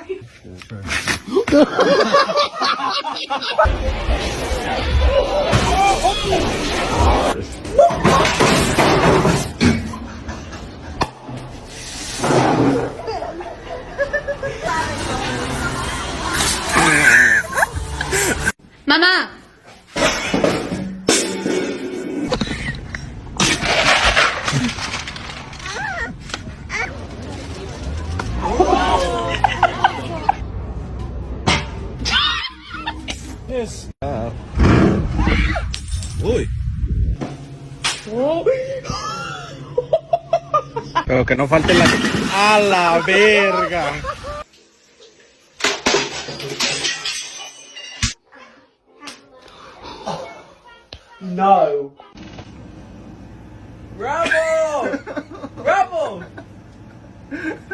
Mamá. Uy. Pero que no falte la... ¡A la verga! No. Bravo! Bravo!